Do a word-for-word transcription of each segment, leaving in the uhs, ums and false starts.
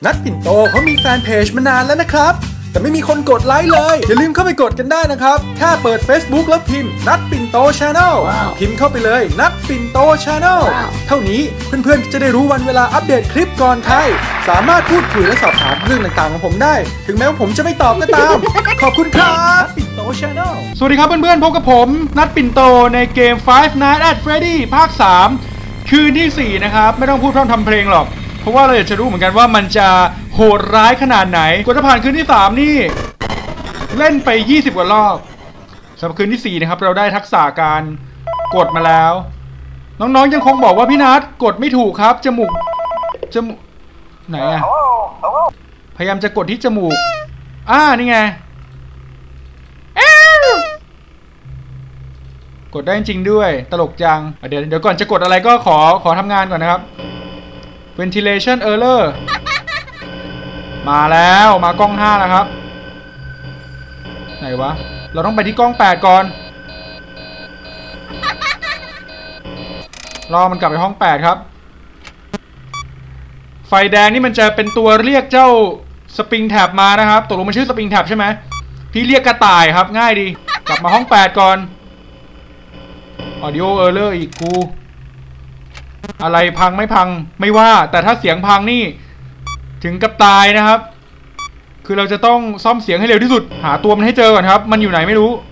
นัดปิ่นโตเขามีแฟนเพจมานานแล้วนะครับแต่ไม่มีคนกดไลค์เลยอย่าลืมเข้าไปกดกันได้นะครับแค่เปิด Facebook แล้วพิมพ์นัดปิ่นโต Channel พิมพ์เข้าไปเลยนัดปิ่นโต Channel เท่านี้เพื่อนๆจะได้รู้วันเวลาอัปเดตคลิปก่อนใครสามารถพูดคุยและสอบถามเรื่องต่างๆของผมได้ถึงแม้ว่าผมจะไม่ตอบก็ตามขอบคุณครับนัดปิ่นโต Channel สวัสดีครับเพื่อนๆพบกับผมนัดปิ่นโตในเกม Five Nights at Freddy ภาคสามคืนที่สี่นะครับไม่ต้องพูดพร่ำทำเพลงหรอกเพราะว่าเราอยากจะรู้เหมือนกันว่ามันจะโหดร้ายขนาดไหนกว่าจะผ่านคืนที่สามนี่เล่นไปยี่สิบกว่ารอบสำหรับคืนที่สี่นะครับเราได้ทักษะการกดมาแล้วน้องๆยังคงบอกว่าพี่นัทกดไม่ถูกครับจมูกจมูกไหนอะพยายามจะกดที่จมูกอ่านี่ไงกดได้จริงด้วยตลกจังเดี๋ยวเดี๋ยวก่อนจะกดอะไรก็ขอขอทำงานก่อนนะครับ ventilation error มาแล้วมากล้องห้าแล้วครับไหนวะเราต้องไปที่กล้องแปดก่อนรอมันกลับไปห้องแปดครับไฟแดงนี่มันจะเป็นตัวเรียกเจ้าสปริงแท็บมานะครับตกลงมันชื่อสปริงแท็บใช่ไหมพี่เรียกกระต่ายครับง่ายดีกลับมาห้องแปดก่อนAudio Error อีกกูอะไรพังไม่พังไม่ว่าแต่ถ้าเสียงพังนี่ถึงกับตายนะครับคือเราจะต้องซ่อมเสียงให้เร็วที่สุดหาตัวมันให้เจอก่อนครับมันอยู่ไหนไม่รู้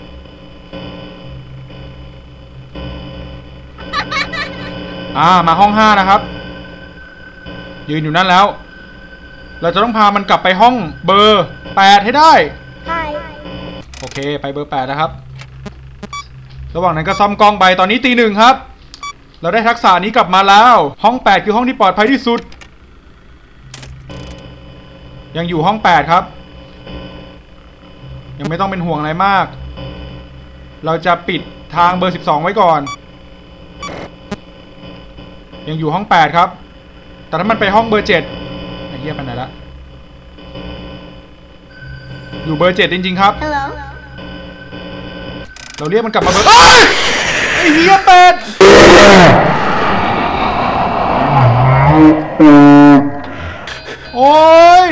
อ่ามาห้องห้านะครับยืนอยู่นั่นแล้วเราจะต้องพามันกลับไปห้องเบอร์แปดให้ได้โอเคไปเบอร์แปดนะครับระหว่างนั้นก็ซ่อมกล้องไปตอนนี้ตีหนึ่งครับเราได้ทักษะนี้กลับมาแล้วห้องแปดคือห้องที่ปลอดภัยที่สุดยังอยู่ห้องแปดครับยังไม่ต้องเป็นห่วงอะไรมากเราจะปิดทางเบอร์สิบสองไว้ก่อนยังอยู่ห้องแปดครับแต่ถ้ามันไปห้องเบอร์เจ็ดไอ้เหี้ยไปไหนละอยู่เบอร์เจ็ดจริงๆครับ Hello. เราเรียกมันกลับมาเบอร์ไอ้เหี้ยเป็ดโอ้ย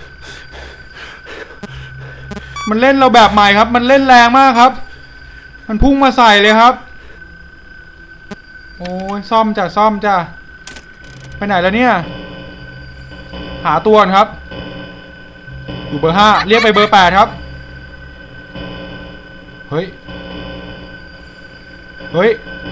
มันเล่นเราแบบใหม่ครับมันเล่นแรงมากครับมันพุ่งมาใส่เลยครับโอ้ยซ่อมจ้ะซ่อมจ้ะไปไหนแล้วเนี่ยหาตัวครับอยู่เบอร์ห้าเรียกไปเบอร์แปดครับเฮ้ยเฮ้ย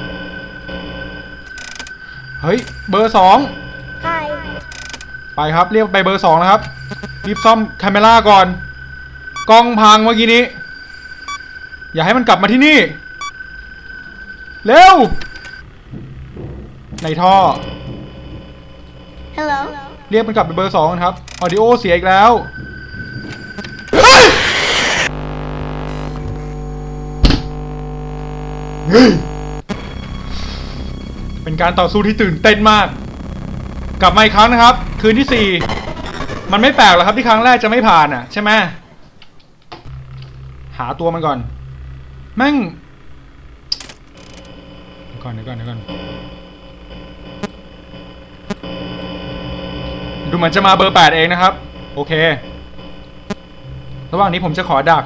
เฮ้ยเบอร์สองไปครับเรียกไปเบอร์สองนะครับรีบซ่อมคาเมล่าก่อนกล้องพังเมื่อกี้นี้อย่าให้มันกลับมาที่นี่เร็วในท่อ Hello. เรียกมันกลับไปเบอร์สองครับออดิโอเสียอีกแล้วเป็นการต่อสู้ที่ตื่นเต้นมากกลับมาอีกครั้งนะครับคืนที่สี่มันไม่แปลกหรอกครับที่ครั้งแรกจะไม่ผ่านอ่ะใช่ไหมหาตัวมันก่อนแม่งเดี๋ยวก่อนเดี๋ยวก่อนเดี๋ยวก่อนดูเหมือนจะมาเบอร์แปดเองนะครับโอเคระหว่างนี้ผมจะขอดัก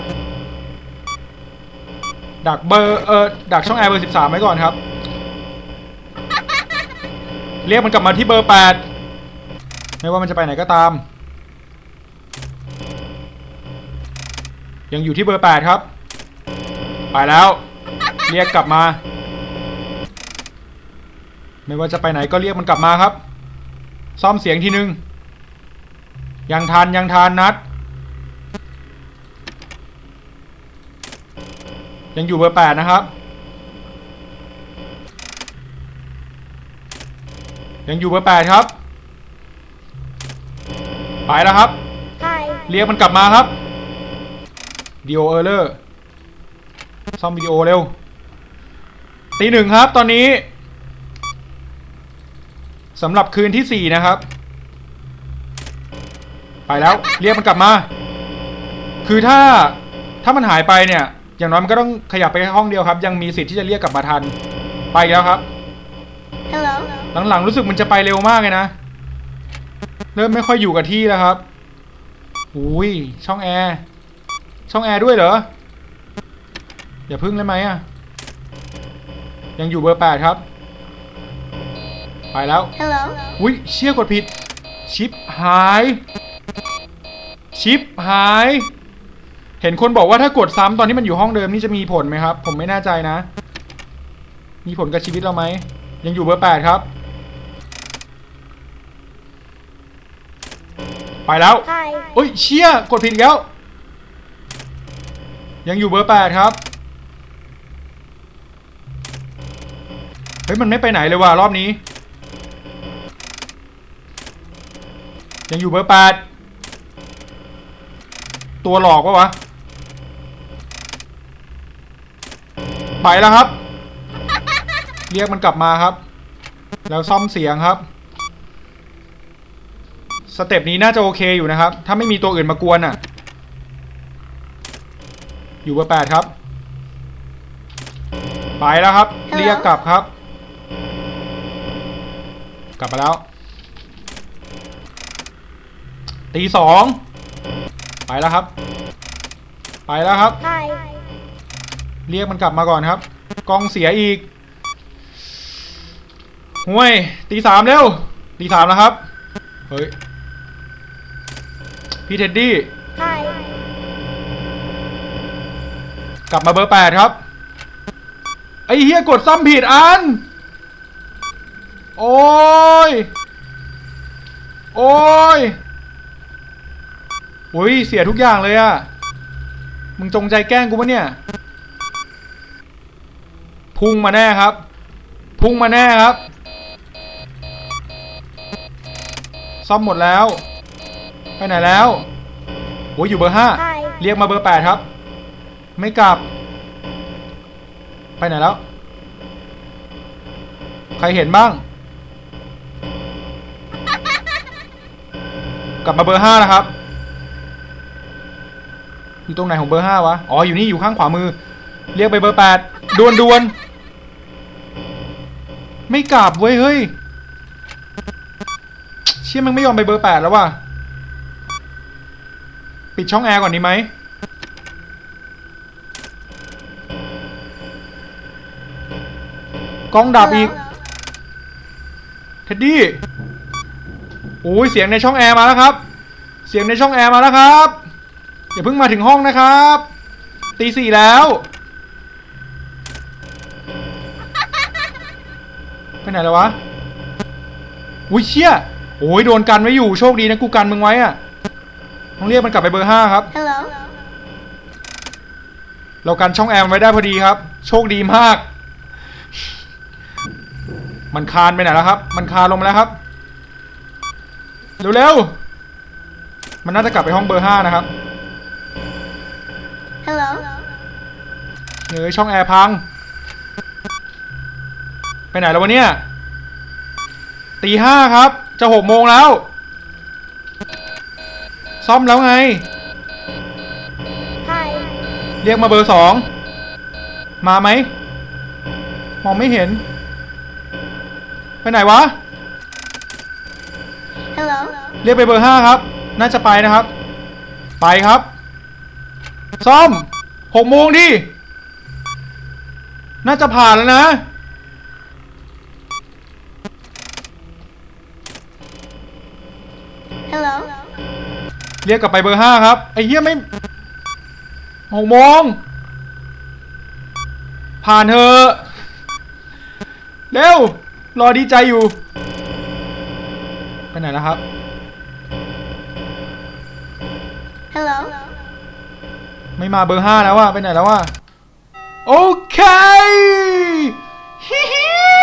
ดักเบอร์เออดักช่องแอร์เบอร์สิบสามไว้ก่อนครับเรียกมันกลับมาที่เบอร์แปดไม่ว่ามันจะไปไหนก็ตามยังอยู่ที่เบอร์แปดครับไปแล้วเรียกกลับมาไม่ว่าจะไปไหนก็เรียกมันกลับมาครับซ่อมเสียงทีนึงยังทันยังทันนัดยังอยู่เบอร์แปดนะครับยังอยู่เบอร์แปดครับไปแล้วครับ Hi. เรียกมันกลับมาครับวิดีโอเออร์เลอร์ซ่อมวิดีโอเร็วตีหนึ่งครับตอนนี้สำหรับคืนที่สี่นะครับไปแล้วเรียกมันกลับมาคือถ้าถ้ามันหายไปเนี่ยอย่างน้อยมันก็ต้องขยับไปแค่ห้องเดียวครับยังมีสิทธิ์ที่จะเรียกกลับมาทันไปแล้วครับ Hello. หลังๆรู้สึกมันจะไปเร็วมากเลยนะเริ่มไม่ค่อยอยู่กับที่แล้วครับอุ้ยช่องแอร์ช่องแอร์ด้วยเหรออย่าพึ่งเลยไหมอ่ะยังอยู่เบอร์แปดครับไปแล้ว Hello อุ้ยเชี่ยกดผิดชิปหายชิปหายเห็นคนบอกว่าถ้ากดซ้ำตอนที่มันอยู่ห้องเดิมนี่จะมีผลไหมครับผมไม่แน่ใจนะมีผลกับชีวิตเราไหมยังอยู่เบอร์แปดครับไปแล้ว Hi โอ้ยเชี่ยกดผิดแล้วยังอยู่เบอร์แปดครับเฮ้ยมันไม่ไปไหนเลยว่ะรอบนี้ยังอยู่เบอร์แปดตัวหลอกปะวะไปแล้วครับเรียกมันกลับมาครับแล้วซ่อมเสียงครับสเต็ปนี้น่าจะโอเคอยู่นะครับถ้าไม่มีตัวอื่นมากวนอ่ะอยู่เบอร์แปดครับไปแล้วครับ Hello? เรียกกลับครับกลับมาแล้วตีสองไปแล้วครับไปแล้วครับ Hi เรียกมันกลับมาก่อนครับกล้องเสียอีกห่วยตีสามเร็วตีสามแล้วครับเฮ้ยพี่เท็ดดี้ Hi กลับมาเบอร์แปดครับไอ้เฮียกดซ่อมผิดอันโอ้ยโอ้ยโอ้ยเสียทุกอย่างเลยอะมึงจงใจแกล้งกูปะเนี่ยพุ่งมาแน่ครับพุ่งมาแน่ครับซ่อมหมดแล้วไปไหนแล้วโอ้ยอยู่เบอร์ห้า Hi เรียกมาเบอร์แปดครับไม่กลับไปไหนแล้วใครเห็นบ้างกลับมาเบอร์ห้านะครับอยู่ตรงไหนของเบอร์ห้าวะอ๋ออยู่นี่อยู่ข้างขวามือเรียกไปเบอร์แปดดวนดวนไม่กลับเว้ยเฮ้ยเชี่ยมันไม่ยอมไปเบอร์แปดแล้วว่ะปิดช่องแอร์ก่อนดีไหมกล้องดับอีกเท็ดดี้โอ้ยเสียงในช่องแอร์มาแล้วครับเสียงในช่องแอร์มาแล้วครับอย่าเพิ่งมาถึงห้องนะครับตีสี่แล้วไปไหนแล้ววะอุ้ยเชี่ยโอ้ยโดนกันไว้อยู่โชคดีนะกูกันมึงไว้อะต้องเรียกมันกลับไปเบอร์ห้าครับ Hello เรากันช่องแอร์ไว้ได้พอดีครับโชคดีมากมันคานไปไหนแล้วครับมันคานลงมาแล้วครับเร็วๆมันน่าจะกลับไปห้องเบอร์ห้านะครับ Hello เฮ้ยช่องแอร์พังไปไหนแล้ววะเนี่ยตีห้าครับจะหกโมงแล้วซ่อมแล้วไง Hi เรียกมาเบอร์สองมาไหมมองไม่เห็นไปไหนวะ Hello เรียกไปเบอร์ห้าครับน่าจะไปนะครับไปครับซ่อมหกโมงดิน่าจะผ่านแล้วนะ Hello เรียกกลับไปเบอร์ห้าครับไอ้เหี้ยไม่หกโมงผ่านเถอะเร็วรอดีใจอยู่ไปไหนแล้วครับ Hello ไม่มาเบอร์ห้าแล้วว่ะไปไหนแล้วว่ะโอเคฮิฮิ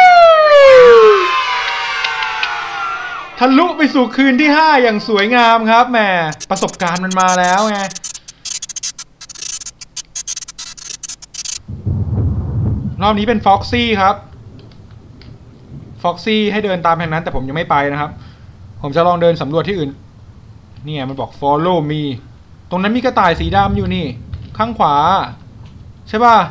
ทะลุไปสู่คืนที่ห้าอย่างสวยงามครับแหมประสบการณ์มันมาแล้วไงรอบนี้เป็นฟ็อกซี่ครับฟ็อกซี่ให้เดินตามแห่งนั้นแต่ผมยังไม่ไปนะครับผมจะลองเดินสำรวจที่อื่นเนี่ยมันบอก follow me ตรงนั้นมีกระต่ายสีดำอยู่นี่ข้างขวาใช่ป่ะ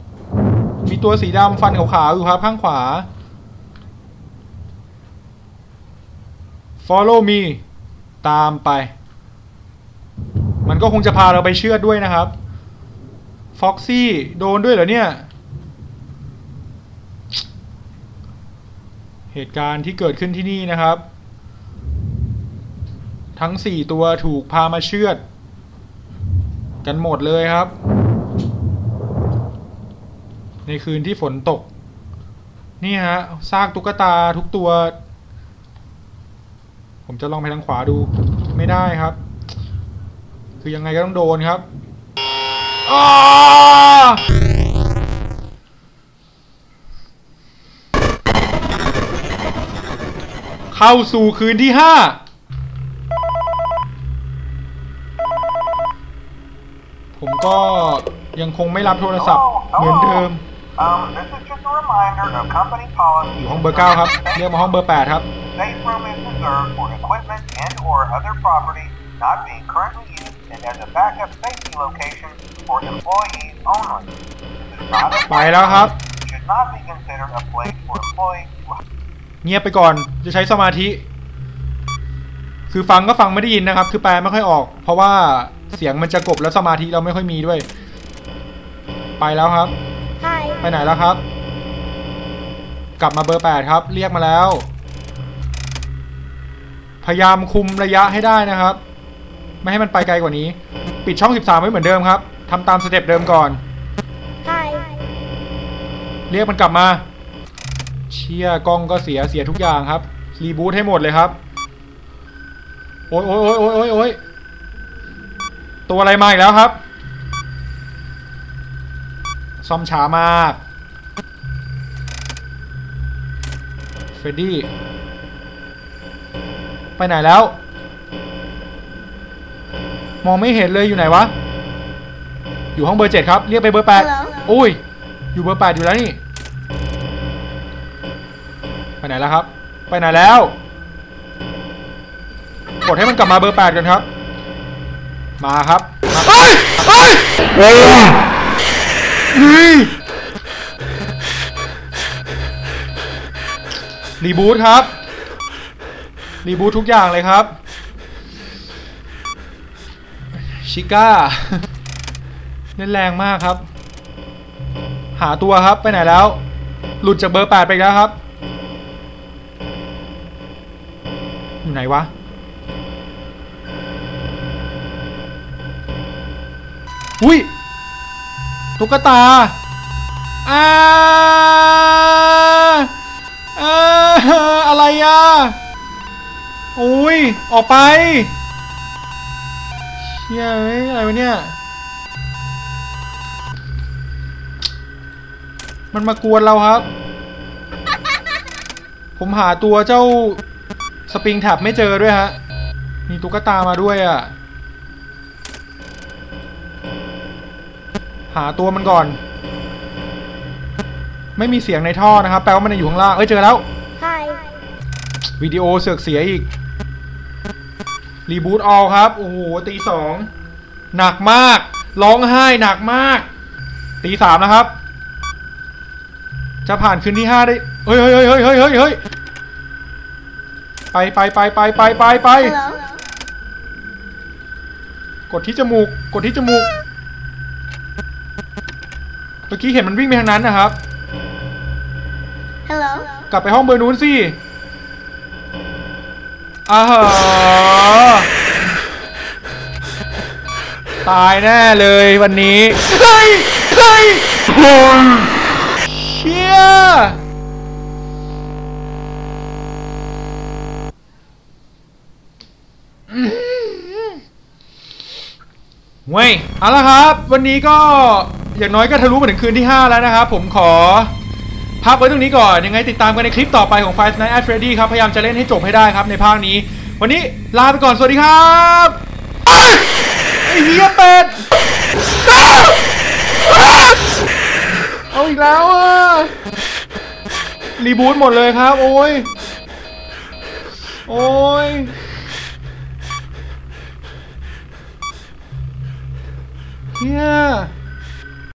มีตัวสีดำฟันขาวๆอยู่ครับข้างขวา follow me ตามไปมันก็คงจะพาเราไปเชือดด้วยนะครับฟ็อกซี่โดนด้วยเหรอเนี่ยเหตุการณ์ที่เกิดขึ้นที่นี่นะครับทั้งสี่ตัวถูกพามาเชือดกันหมดเลยครับในคืนที่ฝนตกนี่ฮะซากตุ๊กตาทุกตัวผมจะลองไปทางขวาดูไม่ได้ครับคือยังไงก็ต้องโดนครับเข้าสู่คืนที่ห้าผมก็ยังคงไม่รับโทรศัพท์เหมือนเดิมอยู่ห้องเบอร์เก้าครับเรียกมาห้องเบอร์แปดครับไปแล้วครับเงียบไปก่อนจะใช้สมาธิคือฟังก็ฟังไม่ได้ยินนะครับคือแปลไม่ค่อยออกเพราะว่าเสียงมันจะกบแล้วสมาธิเราไม่ค่อยมีด้วยไปแล้วครับ Hi. ไปไหนแล้วครับกลับมาเบอร์แปดครับเรียกมาแล้วพยายามคุมระยะให้ได้นะครับไม่ให้มันไปไกลกว่านี้ปิดช่องสิบสามไว้เหมือนเดิมครับทำตามสเต็ปเดิมก่อน Hi. เรียกมันกลับมาเชี่ยกล้องก็เสียเสียทุกอย่างครับรีบูทให้หมดเลยครับโอ้ยโอ้ยโอ้ยโอ้ยโอ้ยโอ้ยตัวอะไรมาอีกแล้วครับซ่อมช้ามากเฟรดดี้ไปไหนแล้วมองไม่เห็นเลยอยู่ไหนวะอยู่ห้องเบอร์เจ็ดครับเรียกไปเบอร์แปดโอ้ยอยู่เบอร์แปดอยู่แล้วนี่ไปไหนแล้วครับไปไหนแล้วกดให้มันกลับมาเบอร์แปดกันครับมาครับเฮ้ยเฮ้ยเฮ้ยรีบูทครับรีบูททุกอย่างเลยครับชิก้าเล่นแรงมากครับหาตัวครับไปไหนแล้วหลุดจากเบอร์แปดไปแล้วครับอยู่ไหนวะอุ้ยตุ๊กตาอ่าอ่าอะไรอ่ะอุ้ยออกไปเชี่ยอะไรวะเนี่ยมันมากวนเราครับผมหาตัวเจ้าสปริงแท็บไม่เจอด้วยฮะมีตุ๊กตามาด้วยอ่ะหาตัวมันก่อนไม่มีเสียงในท่อนะครับแปลว่ามันอยู่ข้างล่างเอ้ยเจอแล้ว Hi. วิดีโอเสือกเสียอีกรีบูทออลครับโอ้โหตีสองหนักมากร้องไห้หนักมากตีสามนะครับจะผ่านคืนที่ห้าได้เฮ้ยเฮ้ยเฮ้ยเฮ้ยเฮ้ยเฮ้ยไปไปไปไปไปไปไปกดที่จมูกกดที่จมูกเมื่อกี้เห็นมันวิ่งไปทางนั้นนะครับ Hello. กลับไปห้องเบอร์นู้นสิอ้าวตายแน่เลยวันนี้เฮ้ยเฮ้ยเชี่ยเว้ยเอาละครับวันนี้ก็อย่างน้อยก็ทะลุมาถึงคืนที่ห้าแล้วนะครับผมขอพักไว้ตรงนี้ก่อนยังไงติดตามกันในคลิปต่อไปของ Five Nights at Freddy ครับพยายามจะเล่นให้จบให้ได้ครับในภาคนี้วันนี้ลาไปก่อนสวัสดีครับไอ้เหี้ยเป็ดเอาอีกแล้วอ่ะรีบูทหมดเลยครับโอ้ยโอ้ยเฮีย